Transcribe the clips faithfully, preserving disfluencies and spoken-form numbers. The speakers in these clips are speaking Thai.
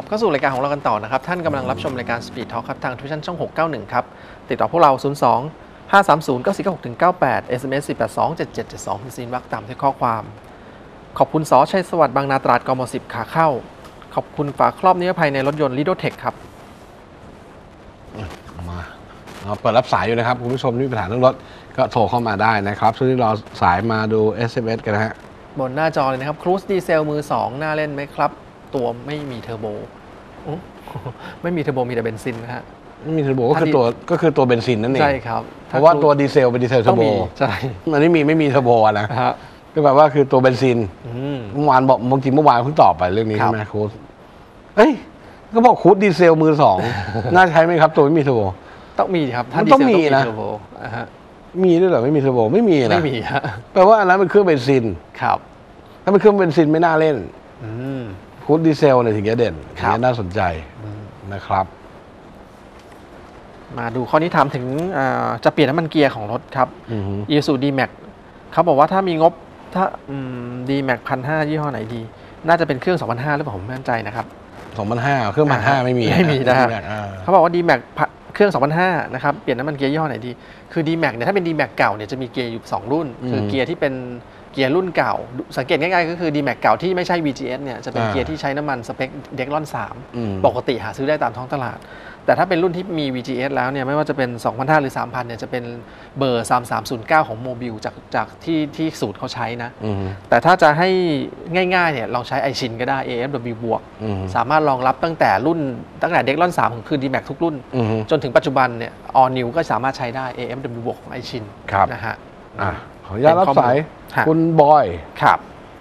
ก็สู่รายการของเรากันต่อนะครับท่านกำลังรับชมรายการ Speed Talk ครับทางทวิชั่นช่องหกเก้าหนึ่งครับติดต่อพวกเราศูนย์ สอง ห้า สาม ศูนย์ เก้า สี่ เก้า หก เก้า แปด เอส เอ็ม เอส สี่ แปด สอง เจ็ด เจ็ด เจ็ด สองเป็นซีนวักตามด้วยข้อความขอบคุณสชัยสวัสดิ์บางนาตราดกมสิบขาเข้าขอบคุณฝาครอบนิรภัยในรถยนต์ Lidotech ครับมาเราเปิดรับสายอยู่นะครับคุณผู้ชมที่มีปัญหาเรื่องรถก็โทรเข้ามาได้นะครับช่วงนี้เราสายมาดู เอส เอ็ม เอส กันนะฮะบนหน้าจอเลยนะครับครูซดีเซลมือสองน่าเล่นไหมครับตัวไม่มีเทอร์โบไม่มีเทอร์โบมีแต่เบนซินนะฮะไม่มีเทอร์โบก็คือตัวก็คือตัวเบนซินนั่นเองใช่ครับเพราะว่าตัวดีเซลเป็นดีเซลเทอร์โบใช่อันนี้มีไม่มีเทอร์โบนะฮะก็แบบว่าคือตัวเบนซินเมื่อวานบอกบางทีเมื่อวานเพิ่งตอบไปเรื่องนี้ใช่ไหมคูดเอ้ยก็บอกคูดดีเซลมือสองน่าใช้ไหมครับตัวไม่มีเทอร์โบต้องมีครับถ้าดีเซลต้องมีเทอร์โบมีด้วยเหรอไม่มีเทอร์โบไม่มีนะไม่มีฮะแปลว่าอันนั้นเป็นเครื่องเบนซินครับถ้าเป็นเครื่องเบนซินไม่น่าเล่นคูดดีเซลเนี่ยถึงจะเด่นถึงจะน่าสนใจนะครับมาดูข้อนี้ถามถึงจะเปลี่ยนน้ำมันเกียร์ของรถครับ Isuzu D-Max เขาบอกว่าถ้ามีงบถ้า D-Max หนึ่งพันห้าร้อยยี่ห้อไหนดีน่าจะเป็นเครื่อง สองพันห้าร้อย หรือเปล่าผมไม่แน่ใจนะครับสองพันห้าร้อย เครื่อง หนึ่งพันห้าร้อย ไม่มีไม่มีนะเขาบอกว่า D-Max เครื่อง สองพันห้าร้อย นะครับเปลี่ยนน้ำมันเกียร์ยี่ห้อไหนดีคือ D-Max เนี่ยถ้าเป็น D-Max เก่าเนี่ยจะมีเกียร์อยู่สองรุ่นคือเกียร์ที่เป็นเกียร์รุ่นเก่าสังเกตง่ายๆก็คือ D-Max เก่าที่ไม่ใช่ วี จี เอส เนี่ยจะเป็นเกียร์ที่ใช้น้ำมันสเปค Decathlon สามปกติหาซื้อได้ตามท้องตลาดแต่ถ้าเป็นรุ่นที่มี วี จี เอส แล้วเนี่ยไม่ว่าจะเป็น สองพันห้าร้อย หรือ สามพัน เนี่ยจะเป็นเบอร์ สามสามศูนย์เก้า ของโมบิลจากจากที่ที่สูตรเขาใช้นะแต่ถ้าจะให้ง่ายๆเนี่ยลองใช้ไอชินก็ได้ เอ เอฟ ดับเบิลยู บวกสามารถรองรับตั้งแต่รุ่นตั้งแต่ Decathlon สามของคือ D-Max ทุกรุ่นจนถึงปัจจุบันเนี่ย All New ก็สามารถใช้ได้ เอ เอฟ ดับเบิลยู บวกของไอชินนะฮะขออนุญาตรับสายคุณบอยครับ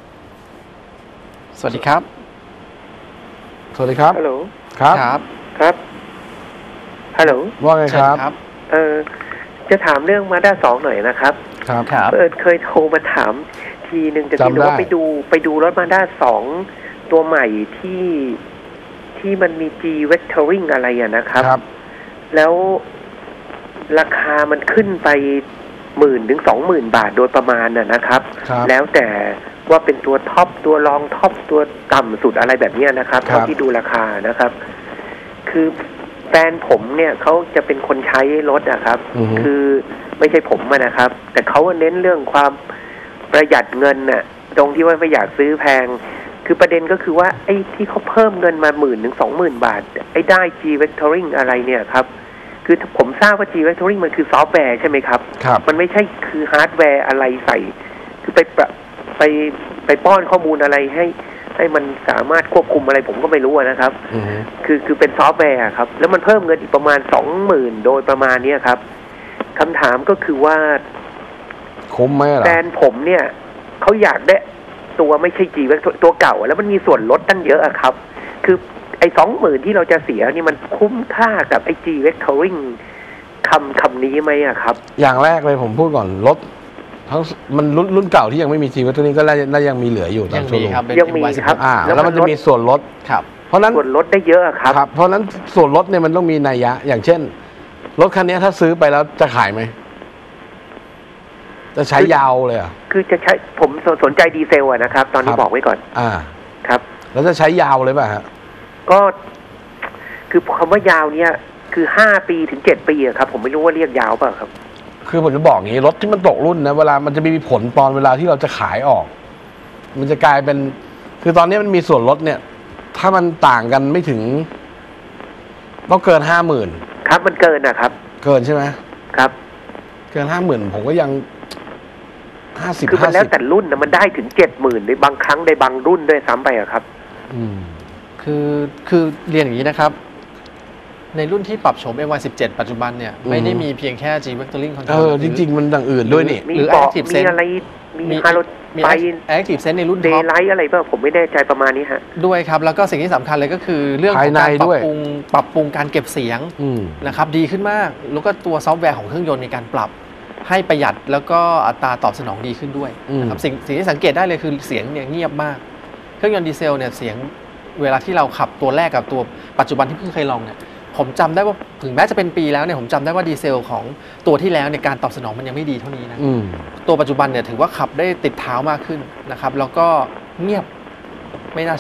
สวัสดีครับสวัสดีครับฮัลโหลครับครับครับฮัลโหลว่าไงครับเออจะถามเรื่องมาด้าสองหน่อยนะครับครับเออเคยโทรมาถามทีหนึ่งแต่ที่รู้ว่าไปดูไปดูรถมาด้าสองตัวใหม่ที่ที่มันมี G Vectoring อะไรอะนะครับแล้วราคามันขึ้นไปหมื่นถึงสองหมื่นบาทโดยประมาณน่ะนะครับแล้วแต่ว่าเป็นตัวท็อปตัวรองท็อปตัวต่ำสุดอะไรแบบนี้นะครับเท่าที่ดูราคานะครับคือแฟนผมเนี่ยเขาจะเป็นคนใช้รถอะครับคือไม่ใช่ผมนะครับแต่เขาเน้นเรื่องความประหยัดเงินน่ะตรงที่ว่าไม่อยากซื้อแพงคือประเด็นก็คือว่าไอ้ที่เขาเพิ่มเงินมาหมื่นถึงสองหมื่นบาทไอ้ได้ G Vectoring อะไรเนี่ยครับคือผมทราบว่า G Vectoring มันคือซอฟต์แวร์ใช่ไหมครับมันไม่ใช่คือฮาร์ดแวร์อะไรใส่คือไปไปไปป้อนข้อมูลอะไรให้ให้มันสามารถควบคุมอะไรผมก็ไม่รู้นะครับคือคือเป็นซอฟต์แวร์ครับแล้วมันเพิ่มเงินอีกประมาณสองหมื่นโดยประมาณนี้ครับคำถามก็คือว่าคุ้มไหมล่ะแฟนผมเนี่ยเขาอยากได้ตัวไม่ใช่ G Vector ตัวเก่าแล้วมันมีส่วนลดตั้งเยอะครับคือไอ้สองหมื่นที่เราจะเสียนี่มันคุ้มค่ากับไอ้ G Vectoring คำคำนี้ไหมอะครับอย่างแรกเลยผมพูดก่อนรถทั้งมันรุ่นรุ่นเก่าที่ยังไม่มี G Vectoring ก็น่ายังมีเหลืออยู่ตามช่วงยังมีครับอ่าแล้วมันจะมีส่วนลดครับเพราะนั้นส่วนลดได้เยอะครับเพราะนั้นส่วนลดเนี่ยมันต้องมีนัยยะอย่างเช่นรถคันนี้ถ้าซื้อไปแล้วจะขายไหมจะใช้ยาวเลยอ่ะคือจะใช้ผมสนใจดีเซลอะนะครับตอนนี้บอกไว้ก่อนอ่าครับแล้วจะใช้ยาวเลยป่ะฮะก็คือคำว่ายาวเนี่ยคือห้าปีถึงเจ็ดปีอะครับผมไม่รู้ว่าเรียกยาวเปล่าครับคือผมจะบอกอย่างนี้รถที่มันตกรุ่นนะเวลามันจะมีผลตอนเวลาที่เราจะขายออกมันจะกลายเป็นคือตอนนี้มันมีส่วนลดเนี่ยถ้ามันต่างกันไม่ถึงต้องเกินห้าหมื่นครับมันเกินนะครับเกินใช่ไหมครับเกินห้าหมื่นผมก็ยังห้าสิบคือมันแล้วแต่รุ่นนะมันได้ถึงเจ็ดหมื่นในบางครั้งในบางรุ่นด้วยซ้ำไปอะครับอืมคือคือเรียนอย่างนี้นะครับในรุ่นที่ปรับโฉม เอ็ม วาย สิบเจ็ด ปัจจุบันเนี่ยไม่ได้มีเพียงแค่ G Vectoring Control เออจริงๆมันอย่างอื่นด้วยนี่หรือ Active Sense มีอะไรมีฮาโลมี Active Sense ในรุ่น Daylight อะไรเปล่าผมไม่แน่ใจประมาณนี้ฮะด้วยครับแล้วก็สิ่งที่สำคัญเลยก็คือเรื่องของการปรับปรุงปรับปรุงการเก็บเสียงนะครับดีขึ้นมากแล้วก็ตัวซอฟต์แวร์ของเครื่องยนต์ในการปรับให้ประหยัดแล้วก็อัตราตอบสนองดีขึ้นด้วยนะครับสิ่งสิ่งที่สังเกตได้เลยคือเสียงเนี่ยเงียบมากเครื่องยนต์ดีเซลเนี่ยเสียงเวลาที่เราขับตัวแรกกับตัวปัจจุบันที่เพิ่งเคยลองเนี่ยผมจำได้ว่าถึงแม้จะเป็นปีแล้วเนี่ยผมจำได้ว่าดีเซลของตัวที่แล้วในการตอบสนองมันยังไม่ดีเท่านี้นะตัวปัจจุบันเนี่ยถือว่าขับได้ติดเท้ามากขึ้นนะครับแล้วก็เงียบไม่น่าเชื่อ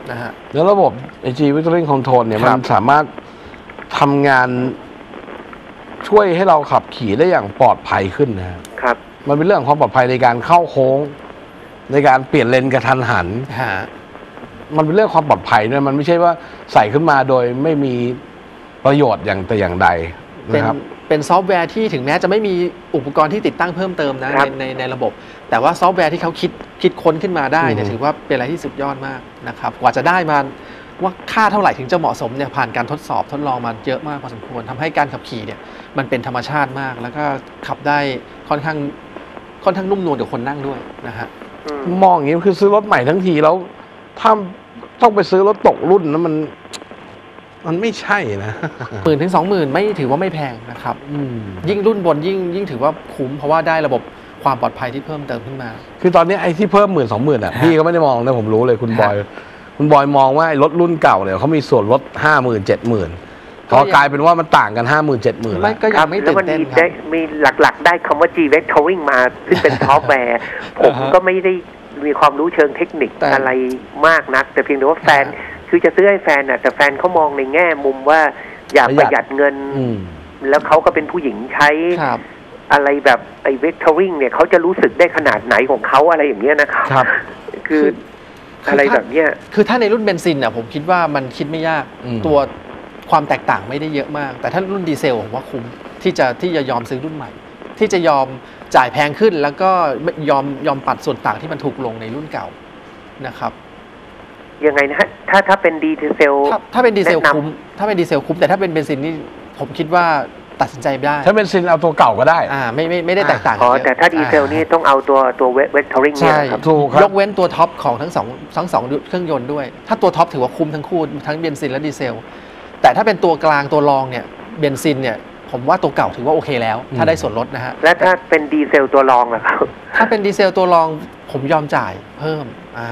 นะฮะแล้วระบบ ไอ จี Vectoring Control เนี่ยมันสามารถทำงานช่วยให้เราขับขี่ได้อย่างปลอดภัยขึ้นนะครับมันเป็นเรื่องของความปลอดภัยในการเข้าโค้งในการเปลี่ยนเลนกระทันหันมันเป็นเรื่องความปลอดภัยด้วยมันไม่ใช่ว่าใส่ขึ้นมาโดยไม่มีประโยชน์อย่างแต่อย่างใดนะครับเป็นซอฟต์แวร์ที่ถึงแม้จะไม่มีอุปกรณ์ที่ติดตั้งเพิ่มเติมนะในในในระบบแต่ว่าซอฟต์แวร์ที่เขาคิดคิดค้นขึ้นมาได้เนี่ยถือว่าเป็นอะไรที่สุดยอดมากนะครับกว่าจะได้มาว่าค่าเท่าไหร่ถึงจะเหมาะสมเนี่ยผ่านการทดสอบทดลองมาเยอะมากพอสมควรทำให้การขับขี่เนี่ยมันเป็นธรรมชาติมากแล้วก็ขับได้ค่อนข้างค่อนข้างนุ่มนวลกับคนนั่งด้วยนะฮะมองอย่างนี้คือซื้อรถใหม่ทั้งทีแล้วถ้าต้องไปซื้อรถตกรุ่นนั้นมันมันไม่ใช่นะหมื่นถึงสองหมื่นไม่ถือว่าไม่แพงนะครับยิ่งรุ่นบนยิ่งยิ่งถือว่าคุ้มเพราะว่าได้ระบบความปลอดภัยที่เพิ่มเติมขึ้นมาคือตอนนี้ไอ้ที่เพิ่มหมื่นสองหมื่นอ่ะพี่ก็ไม่ได้มองนะผมรู้เลยคุณบอยคุณบอยมองว่ารถรุ่นเก่าเนี่ยเขามีส่วนลดห้าหมื่นเจ็ดหมื่นพอกลายเป็นว่ามันต่างกันห้าหมื่นเจ็ดหมื่นแล้วก็ยังไม่ตื่นเต้นครับมีหลักๆได้คำว่า G Vectoring มาซึ่งเป็นซอฟต์แวร์ผมก็ไม่ได้มีความรู้เชิงเทคนิคอะไรมากนักแต่เพียงแต่ว่าแฟนคือจะซื้อให้แฟนน่ะแต่แฟนเขามองในแง่มุมว่าอยากประหยัดเงินแล้วเขาก็เป็นผู้หญิงใช้อะไรแบบไอ้ Vectoring เนี่ยเขาจะรู้สึกได้ขนาดไหนของเขาอะไรอย่างเงี้ยนะครับคืออะไรแบบเนี้ยคือถ้าในรุ่นเบนซินน่ะผมคิดว่ามันคิดไม่ยากตัวความแตกต่างไม่ได้เยอะมากแต่ถ้ารุ่นดีเซลผมว่าคุ้มที่จะที่จะยอมซื้อรุ่นใหม่ที่จะยอมจ่ายแพงขึ้นแล้วก็ยอมยอมปัดส่วนต่างที่มันถูกลงในรุ่นเก่านะครับยังไงนะถ้าถ้าเป็นดีเซลถ้าเป็นดีเซลคุ้มถ้าเป็นดีเซลคุ้มแต่ถ้าเป็นเบนซินนี่ผมคิดว่าตัดสินใจไม่ได้ถ้าเบนซินเอาตัวเก่าก็ได้อ่าไม่ไม่ไม่ได้แตกต่างอ๋อแต่ถ้าดีเซลนี่ต้องเอาตัวตัวเวกทอริงเนี่ยครับถูกยกเว้นตัวท็อปของทั้งสองทั้งสองเครื่องยนต์ด้วยถ้าตัวท็อปถือว่าคุ้มทั้งคู่ทั้งเบนซินและดีเซลแต่ถ้าเป็นตัวกลางตัวรองเนี่ยเบนซินเนี่ยผมว่าตัวเก่าถือว่าโอเคแล้วถ้าได้ส่วนลดนะฮะและถ้าเป็นดีเซลตัวรองล่ะครับถ้าเป็นดีเซลตัวรองผมยอมจ่ายเพิ่มอ่า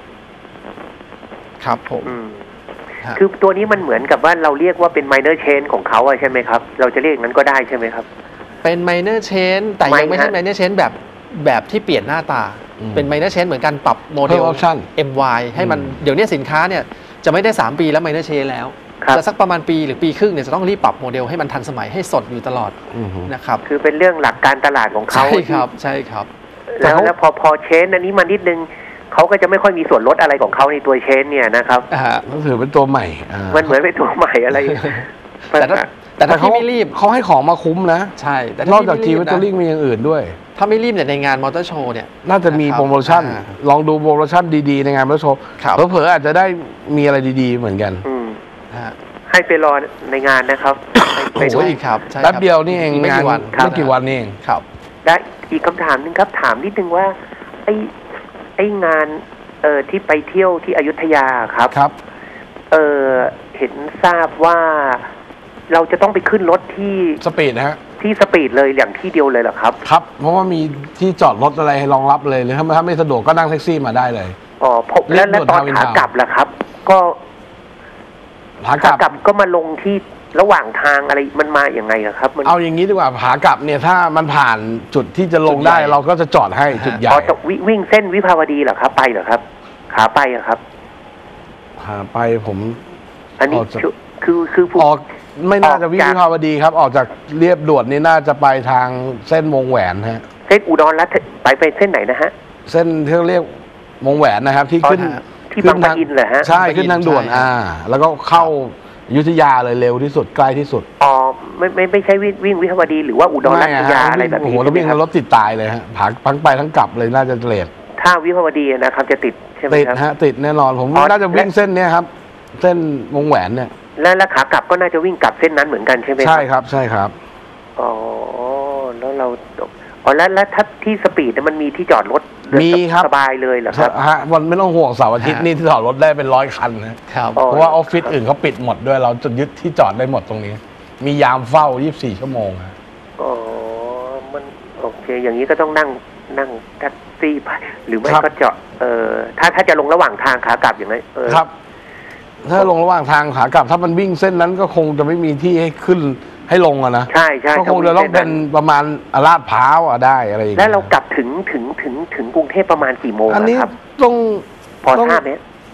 ครับผมคือตัวนี้มันเหมือนกับว่าเราเรียกว่าเป็น minor change ของเขาใช่ไหมครับเราจะเรียกนั้นก็ได้ใช่ไหมครับเป็น minor change แต่ยังไม่ใช่ minor change แบบแบบที่เปลี่ยนหน้าตาเป็น minor change เหมือนกันปรับโมเดล เอ็ม วาย ให้มันเดี๋ยวนี้สินค้าเนี่ยจะไม่ได้สามปีแล้ว minor change แล้วจะสักประมาณปีหรือปีครึ่งเนี่ยจะต้องรีบปรับโมเดลให้มันทันสมัยให้สดอยู่ตลอดนะครับคือเป็นเรื่องหลักการตลาดของเขาใช่ครับใช่ครับแล้วแล้วพอพอเชนอันนี้มานิดนึงเขาก็จะไม่ค่อยมีส่วนลดอะไรของเขาในตัวเชนเนี่ยนะครับก็ถือเป็นตัวใหม่มันเหมือนเป็นตัวใหม่อะไรแต่ถ้าแต่ถ้าพี่ไม่รีบเขาให้ของมาคุ้มนะใช่แต่นอกจากทีมเวทเทอริ่งมีอย่างอื่นด้วยถ้าไม่รีบเนี่ยในงานมอเตอร์โชว์เนี่ยน่าจะมีโปรโมชั่นลองดูโปรโมชั่นดีๆในงานมอเตอร์โชว์เผลอๆอาจจะได้มีอะไรดีๆเหมือนกันให้ไปรอในงานนะครับไปด้วยครับแป๊บเดียวนี่เองงานไม่กี่วันนี่เองครับได้อีกคำถามนึงครับถามนิดนึงว่าไอ้ไอ้งานเอ่อที่ไปเที่ยวที่อยุธยาครับครับเออเห็นทราบว่าเราจะต้องไปขึ้นรถที่สปีดนะฮะที่สปีดเลยอย่างที่เดียวเลยเหรอครับครับเพราะว่ามีที่จอดรถอะไรให้รองรับเลยหรือถ้าถ้าไม่สะดวกก็นั่งแท็กซี่มาได้เลยอ๋อผมแล้วแล้วตอนขากลับล่ะครับก็ขากลับก็มาลงที่ระหว่างทางอะไรมันมาอย่างไงครับเอาอย่างนี้ดีกว่าขากลับเนี่ยถ้ามันผ่านจุดที่จะลงได้เราก็จะจอดให้จุดใหญ่อ๋อจะวิ่งเส้นวิภาวดีเหรอครับไปเหรอครับขาไปอะครับขาไปผมอันนี้คือคือออกไม่น่าจะวิ่งวิภาวดีครับออกจากเรียบด่วนนี่น่าจะไปทางเส้นวงแหวนฮะเส้นอุดรแล้วไปไปเส้นไหนนะฮะเส้นที่เรียกวงแหวนนะครับที่ขึ้นที่บางปะอินเหรอฮะใช่ขึ้นทางด่วนอ่าแล้วก็เข้าอยุธยาเลยเร็วที่สุดใกล้ที่สุดอ๋อไม่ไม่ไม่ใช่วิ่งวิ่งวิภาวดีหรือว่าอุดรรัตยาอะไรแบบนี้โอ้โหแล้ววิ่งรถติดตายเลยฮะผาทั้งไปทั้งกลับเลยน่าจะเลทถ้าวิภาวดีนะครับจะติดใช่ไหมครับติดฮะติดแน่นอนผมน่าจะวิ่งเส้นนี้ครับเส้นวงแหวนเนี่ยแล้วแล้วขากลับก็น่าจะวิ่งกลับเส้นนั้นเหมือนกันใช่ไหมใช่ครับใช่ครับอ๋อแล้วเราอ๋อแล้วแล้วถ้าที่สปีดมันมีที่จอดรถมีครับสบายเลยเหรอครับฮะวันไม่ต้องห่วงเสาร์อาทิตย์นี่ที่จอดรถได้เป็นร้อยคันนะครับเพราะว่าออฟฟิศอื่นเขาปิดหมดด้วยเราจะยึดที่จอดได้หมดตรงนี้มียามเฝ้ายี่สิบสี่ชั่วโมงอ๋อมันโอเคอย่างนี้ก็ต้องนั่งนั่งแท็กซี่ไปหรือไม่ก็จอดเออถ้าถ้าจะลงระหว่างทางขากลับอย่างไรเออครับถ้าลงระหว่างทางขากลับถ้ามันวิ่งเส้นนั้นก็คงจะไม่มีที่ให้ขึ้นให้ลงอะนะใช่ใช่ก็คงจะต้องเป็นประมาณลาดพร้าวอะได้อะไรอย่างเงี้ยแล้วเรากลับถึงถึงถึงถึงกรุงเทพประมาณกี่โมงอันนี้ครับต้องพอทราบไหม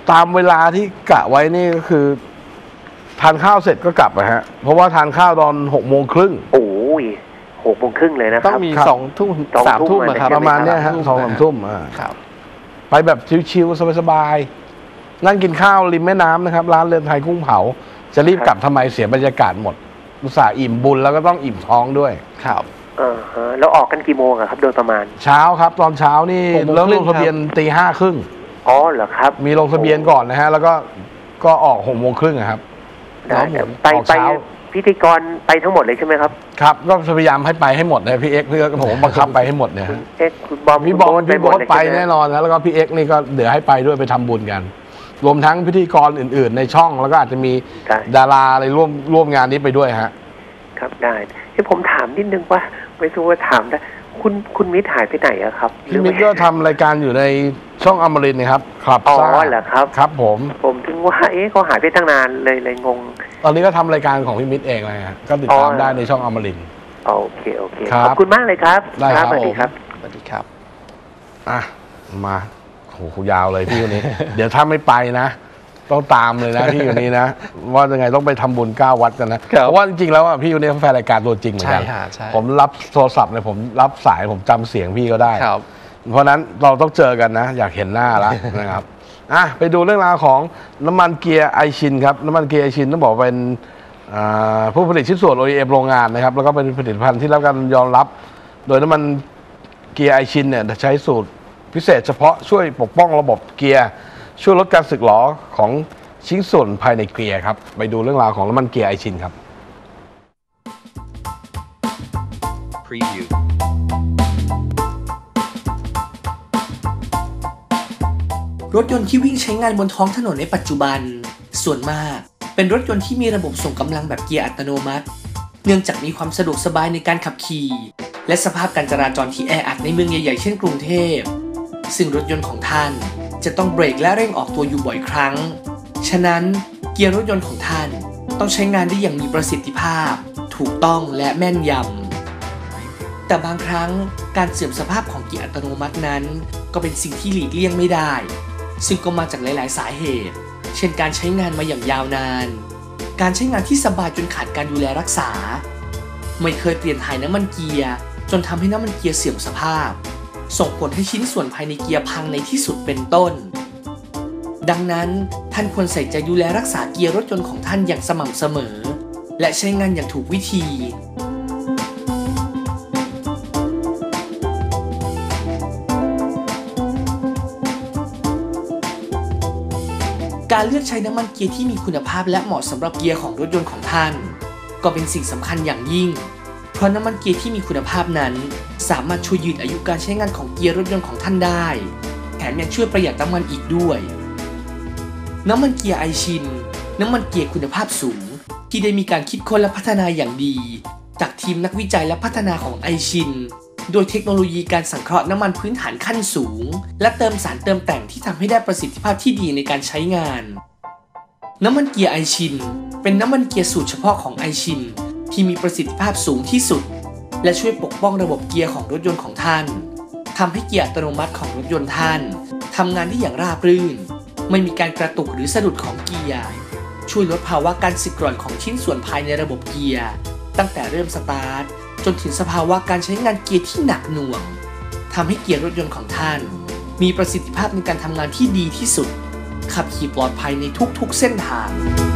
ตามเวลาที่กะไว้นี่ก็คือทานข้าวเสร็จก็กลับนะฮะเพราะว่าทานข้าวตอนหกโมงครึ่งโอ้ยหกโมงครึ่งเลยนะคต้อรับงมีครับสองทุ่มสองสามทุ่ทุ่มมอะอะครับใช่ปไหมระมาณเนี้ยฮะสองสามทุ่มอ่าครับไปแบบชิวๆสบายๆนั่งกินข้าวริมแม่น้ำนะครับร้านเรือนไทยกุ้งเผาจะรีบกลับทำไมเสียบรรยากาศหมดอุตส่าห์อิ่มบุญแล้วก็ต้องอิ่มท้องด้วยครับอ่าฮะแล้วออกกันกี่โมงอะครับ โดยประมาณเช้าครับตอนเช้านี่หกโมงเริ่มครึ่ลงงทะเบียนตีห้าครึ่งอ๋อเหรอครับมีลงทะเบียนก่อนนะฮะ แล้วก็ก็ออกหกโมงครึ่งครับได้หมดไปออกไปเช้าพิธีกรไปทั้งหมดเลยใช่ไหมครับครับก็พยายามให้ไปให้หมดนะพี่เอ็กซ์พี่ก็ผมบังคับไปให้หมดเนี่ยฮะเอ๊ะคุณบอมพี่บอมคุณพี่หโบ๊มทดเลยไปใช่หมแน่นอนนะแล้วก็พี่เอ็กซ์นี่ก็เดี๋ยวให้ไปด้วยไปทำบุญกัน รวมทั้งพิธีกรอื่น ๆ ในช่องแล้วก็อาจจะมีได้ดาราอะไรร่วมร่วมงานนี้ไปด้วยฮะครับได้ที่ผมถามนิดนึงว่าไม่รู้ว่าถามได้คุณคุณมิตรหายไปไหนอะครับพี่มิตรก็ทำรายการอยู่ในช่องอมรินทร์นะครับครับอ๋อซ่าเหรอครับครับผมผมถึงว่าเอ๊ะเขาหายไปตั้งนานเลยเลยงงตอนนี้ก็ทำรายการของพี่มิตรเองเลยฮะก็ติดตามอ๋อได้ในช่องอมรินทร์โอเคโอเคครับขอบคุณมากเลยครับได้ครับสวัสดีครับสวัสดีครับอ่ะมาโหยาวเลยพี่คนนี้ เดี๋ยวถ้าไม่ไปนะ ต้องตามเลยนะพี่คนนี้นะว่ายังไงต้องไปทำบุญเก้าวัดกันนะครับ เพราะว่าจริงๆแล้วอ่ะพี่คนนี้เขาแฟนรายการตัวจริงเหมือนใช่กันฮะใช่ผมรับโทรศัพท์เนี่ยผมรับสายผมจำเสียงพี่ก็ได้ครับเพราะฉะนั้นเราต้องเจอกันนะ อยากเห็นหน้าแล้ว นะครับอ่ะไปดูเรื่องราวของน้ำมันเกียร์ไอชินครับน้ำมันเกียร์ไอชินต้องบอกเป็นอ่าผู้ผลิตชิ้นส่วน โอ อี เอ็ม โรงงานนะครับแล้วก็เป็นผลิตภัณฑ์ที่รับการยอมรับ โดยน้ำมันเกียร์ไอชินเนี่ยใช้สูตรพิเศษเฉพาะช่วยปกป้องระบบเกียร์ช่วยลดการสึกหรอของชิ้นส่วนภายในเกียร์ครับไปดูเรื่องราวของน้ำมันเกียร์ไอชินครับ Preview. รถยนต์ที่วิ่งใช้งานบนท้องถนนในปัจจุบันส่วนมากเป็นรถยนต์ที่มีระบบส่งกำลังแบบเกียร์อัตโนมัติ เนื่องจากมีความสะดวกสบายในการขับขี่และสภาพการจราจรที่แออัดในเมืองใหญ่ๆเช่นกรุงเทพซึ่งรถยนต์ของท่านจะต้องเบรกและเร่งออกตัวอยู่บ่อยครั้งฉะนั้นเกียร์รถยนต์ของท่านต้องใช้งานได้อย่างมีประสิทธิภาพถูกต้องและแม่นยำแต่บางครั้งการเสื่อมสภาพของเกียร์อัตโนมัตินั้นก็เป็นสิ่งที่หลีกเลี่ยงไม่ได้ซึ่งก็มาจากหลายๆสาเหตุเช่นการใช้งานมาอย่างยาวนานการใช้งานที่สบายจนขาดการดูแลรักษาไม่เคยเปลี่ยนถ่ายน้ำมันเกียร์จนทำให้น้ำมันเกียร์เสื่อมสภาพส่งผลให้ชิ้นส่วนภายในเกียร์พังในที่สุดเป็นต้นดังนั้นท่านควรใส่ใจดูแลรักษาเกียร์รถยนต์ของท่านอย่างสม่ำเสมอและใช้งานอย่างถูกวิธีการเลือกใช้น้ำมันเกียร์ที่มีคุณภาพและเหมาะสำหรับเกียร์ของรถยนต์ของท่านก็เป็นสิ่งสำคัญอย่างยิ่งเพราะน้ำมันเกียร์ที่มีคุณภาพนั้นสามารถช่วยยืดอายุการใช้งานของเกียร์รถยนต์ของท่านได้แถมยังช่วยประหยัดน้ำมันอีกด้วยน้ำมันเกียร์ไอชินน้ำมันเกียร์คุณภาพสูงที่ได้มีการคิดค้นและพัฒนาอย่างดีจากทีมนักวิจัยและพัฒนาของไอชินโดยเทคโนโลยีการสังเคราะห์น้ำมันพื้นฐานขั้นสูงและเติมสารเติมแต่งที่ทำให้ได้ประสิทธิภาพที่ดีในการใช้งานน้ำมันเกียร์ไอชินเป็นน้ำมันเกียร์สูตรเฉพาะของไอชินที่มีประสิทธิภาพสูงที่สุดและช่วยปกป้องระบบเกียร์ของรถยนต์ของท่านทำให้เกียร์อัตโนมัติของรถยนต์ท่านทำงานได้อย่างราบรื่นไม่มีการกระตุกหรือสะดุดของเกียร์ช่วยลดภาวะการสึกกร่อนของชิ้นส่วนภายในระบบเกียร์ตั้งแต่เริ่มสตาร์ทจนถึงสภาวะการใช้งานเกียร์ที่หนักหน่วงทำให้เกียร์รถยนต์ของท่านมีประสิทธิภาพในการทำงานที่ดีที่สุดขับขี่ปลอดภัยในทุกๆเส้นทาง